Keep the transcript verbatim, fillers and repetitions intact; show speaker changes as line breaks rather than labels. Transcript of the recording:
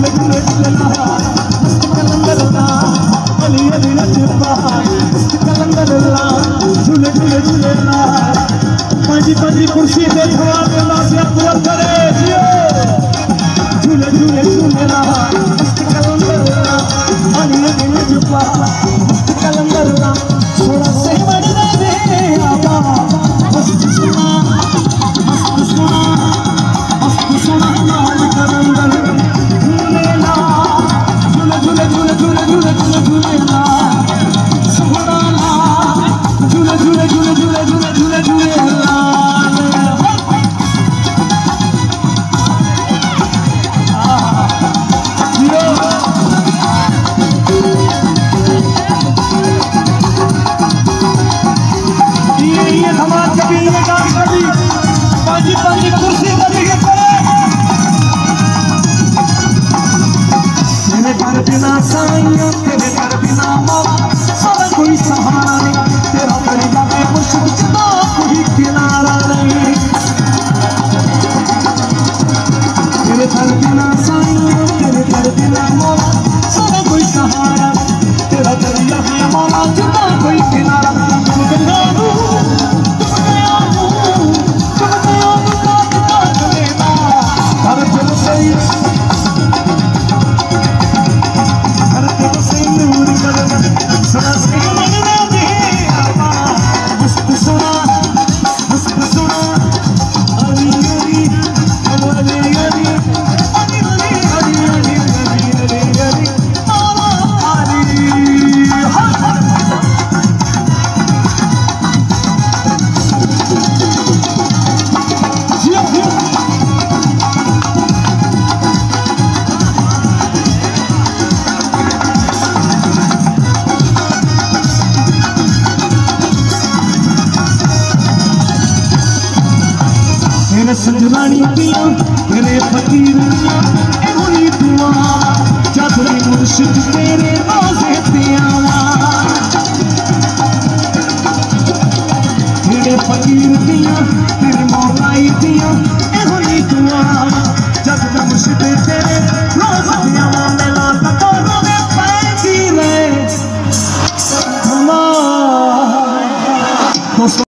झूले झूले झूलना कलंदर ला अली अली रजबा कलंदर ला झूले झूले झूलना पांजी पांजी कुर्सी पे छवा देना से पूरा करे जियो झूले झूले झूलना कलंदर ला अली अली रजबा कलंदर ला थोड़ा से बढ़ना दे आबा मस्त सुना मस्त सुना मस्त सुना नाम कलंदर झूलेला झूले झूले झूले झूले झूले झूले झूलेला सुना ला झूले झूले झूले झूले झूले झूले झूलेला पांजी पांजी कुर्सी लगी है तेरे घर बिना साइया तेरे घर बिना मौला सारा कोई सहारा नहीं तेरा मेरी जाने मुश्किल ना कोई किनारा नहीं तेरे घर बिना साइया तेरे घर बिना मौला सारा कोई सहारा तेरा दरिया है मौला जितना कोई किनारा सजनानी पिया तेरे फकीर एहोई दुआ चादरी मुर्शिद तेरे रोज़े ते आवा तेरे फकीर पिया तेरे मौलाई पिया